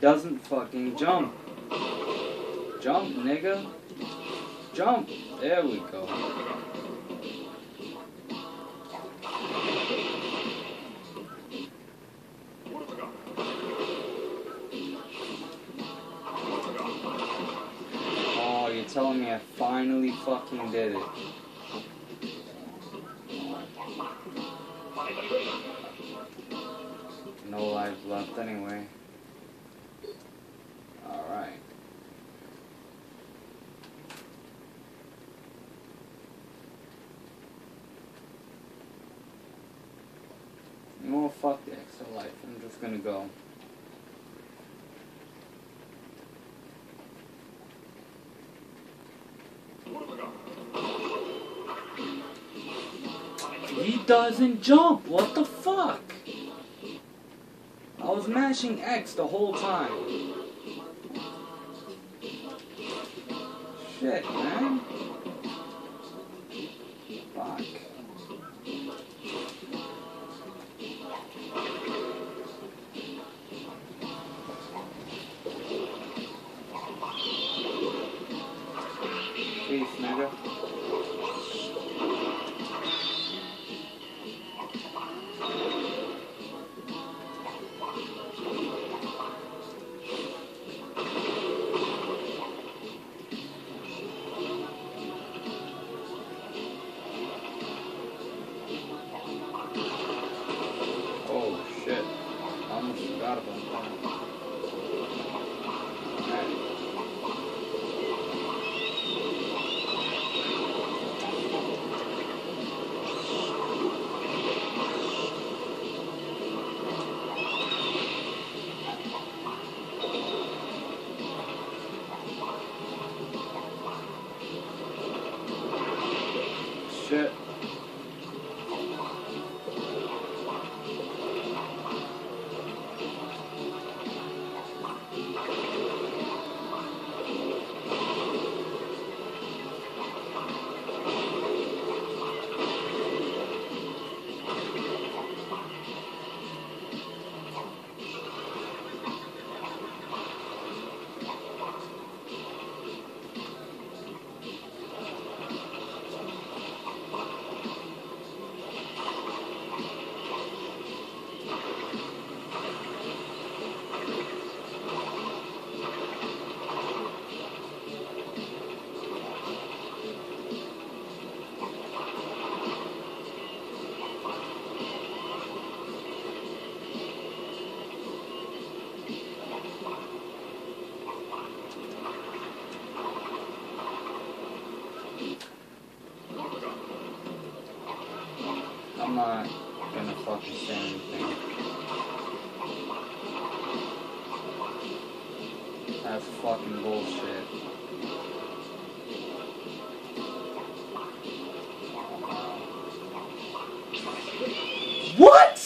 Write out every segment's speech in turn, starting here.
doesn't fucking jump. Jump, nigga. Jump. There we go. Oh, you're telling me I finally fucking did it. No lives left anyway. Alright. You know what, fuck the extra life. I'm just gonna go. He doesn't jump! What the fuck? I was mashing X the whole time. Shit, man. Fuck. Peace, nigga. Oh shit. I almost forgot about that. Shit. I'm not gonna fucking say anything. That's fucking bullshit. What?!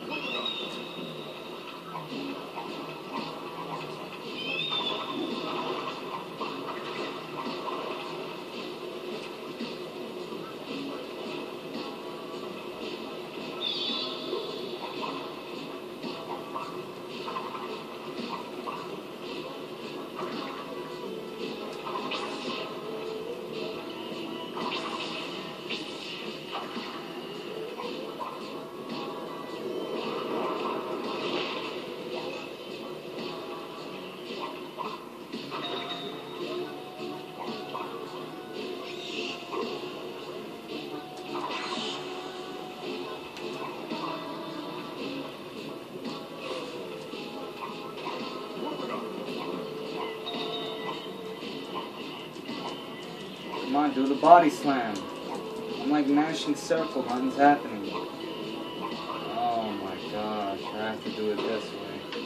Come on, do the body slam. I'm like mashing circle, nothing's happening. Oh my gosh, I have to do it this way.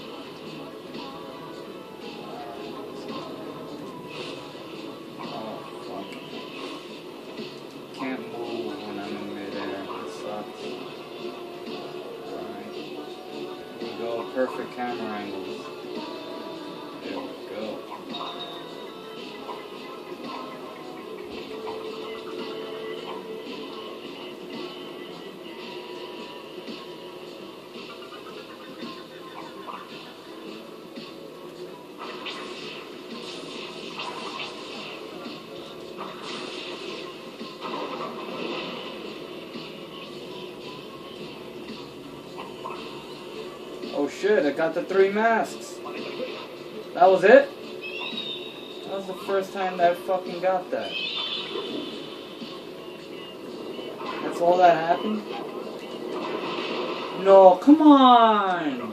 Oh fuck. Can't move when I'm in midair. It sucks. Alright. Here we go, perfect camera angles. There we go. shit, I got the 3 masks. That was it? That was the first time that I fucking got that. That's all that happened? No, come on!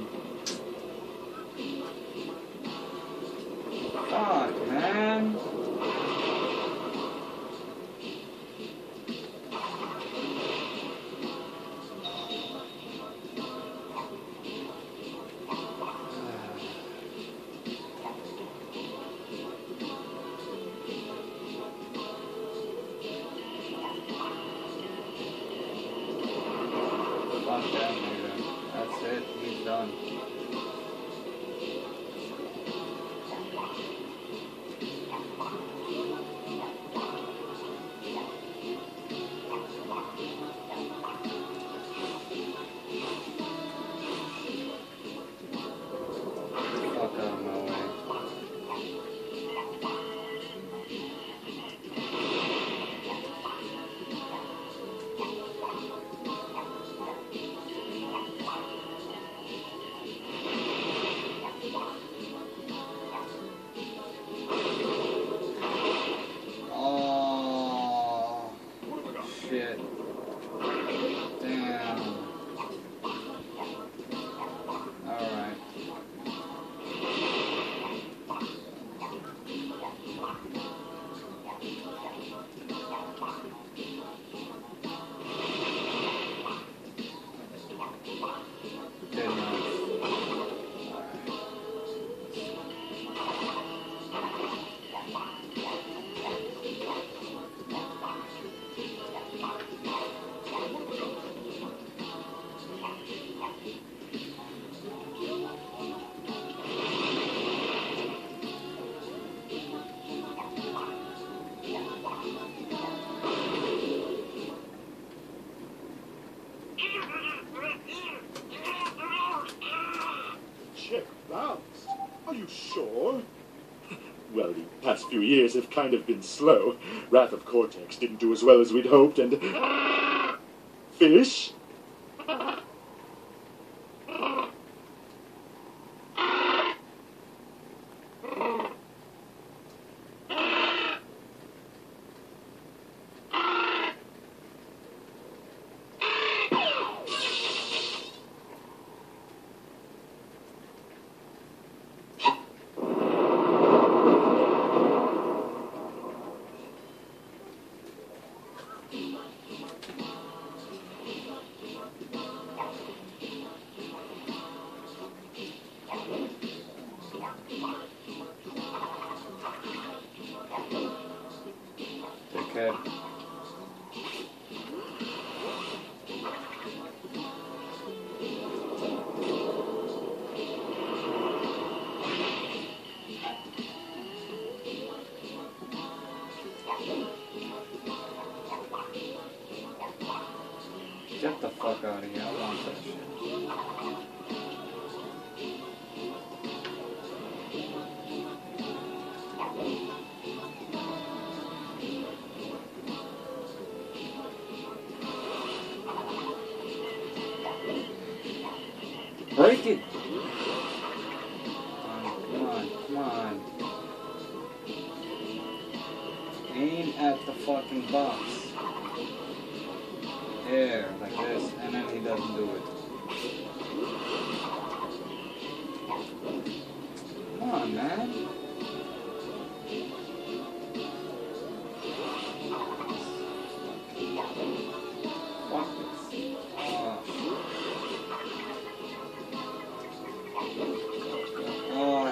Fuck, man. Fuck that nigga. That's it, he's done. Fuck out of my way. Oh, shit. Damn. Alright. Good enough. Check bounced. Are you sure? Well, the past few years have kind of been slow. Wrath of Cortex didn't do as well as we'd hoped, and... Fish? Okay. Get the fuck out of here. I want that shit. Break it! Come on, come on. Aim at the fucking box. There, like this, and then he doesn't do it. Come on, man. Fuck this. Oh.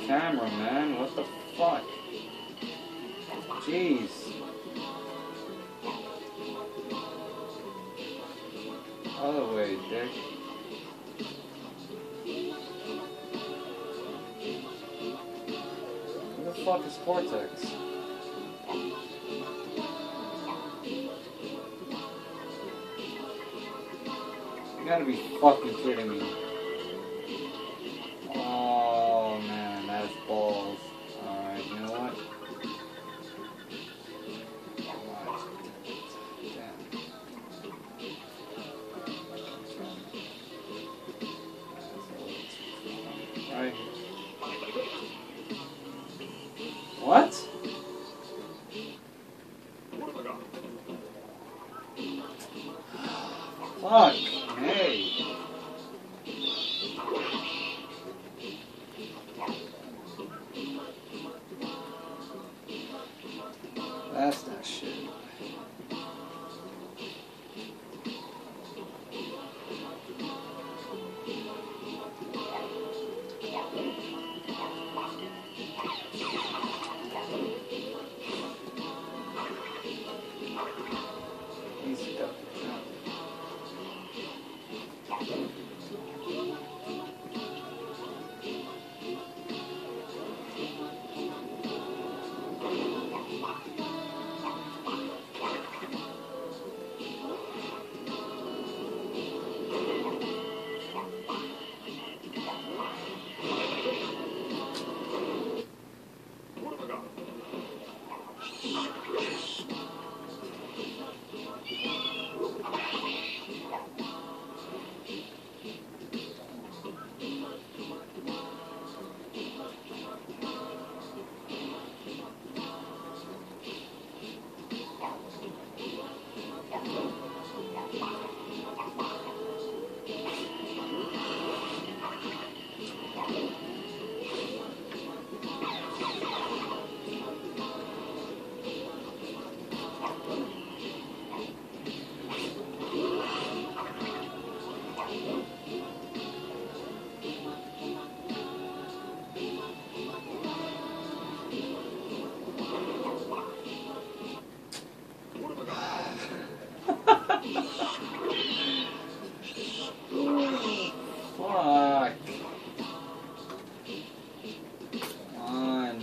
camera, man. What the fuck? Jeez. Other way, dick. Who the fuck is Cortex? You gotta be fucking kidding me. Oh man, that's balls. Alright, you know what? Right. What? Fuck. Hey. That's that shit. Easy up. Fuck. Come on.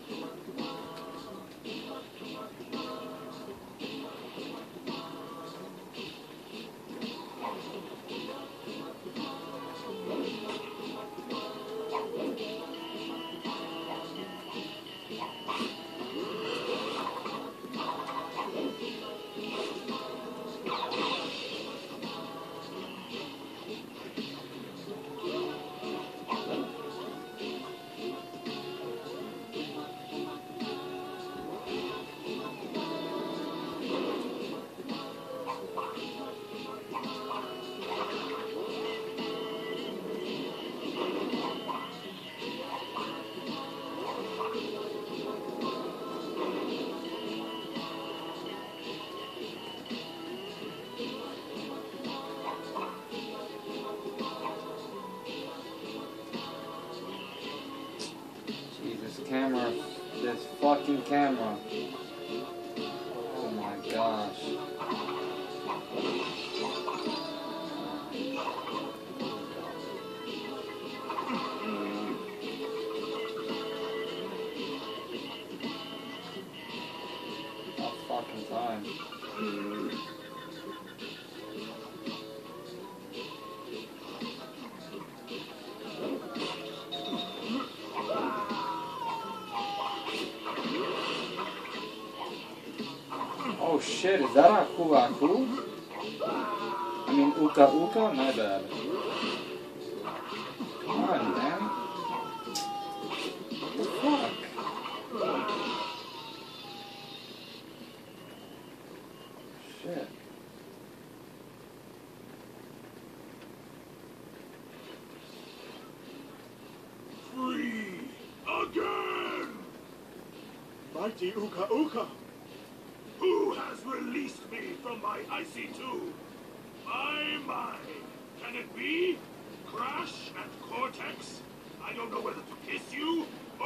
Camera, this fucking camera. Oh my gosh. About fucking time. Oh shit, is that Aku Aku? I mean Uka Uka? My bad. Come on, man. What the fuck? Shit. Free again! Mighty Uka Uka! Who has released me from my icy tomb? My. Can it be? Crash and Cortex? I don't know whether to kiss you,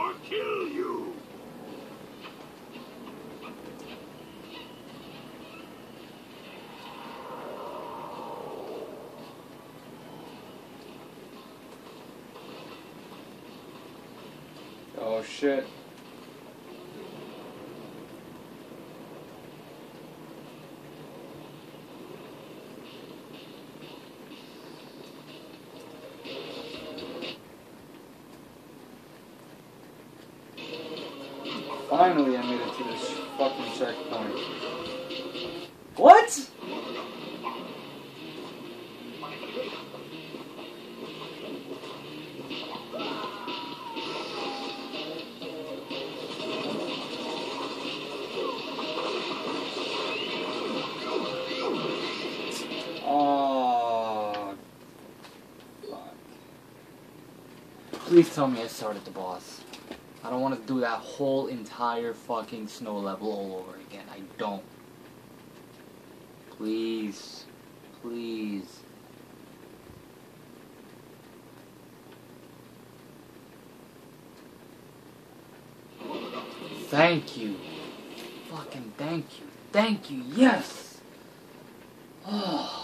shit. Finally, I made it to this fucking checkpoint. What? Oh, fuck. Please tell me I started the boss. I don't want to do that whole entire fucking snow level all over again. I don't. Please. Please. Thank you. Fucking thank you. Thank you. Yes. Oh.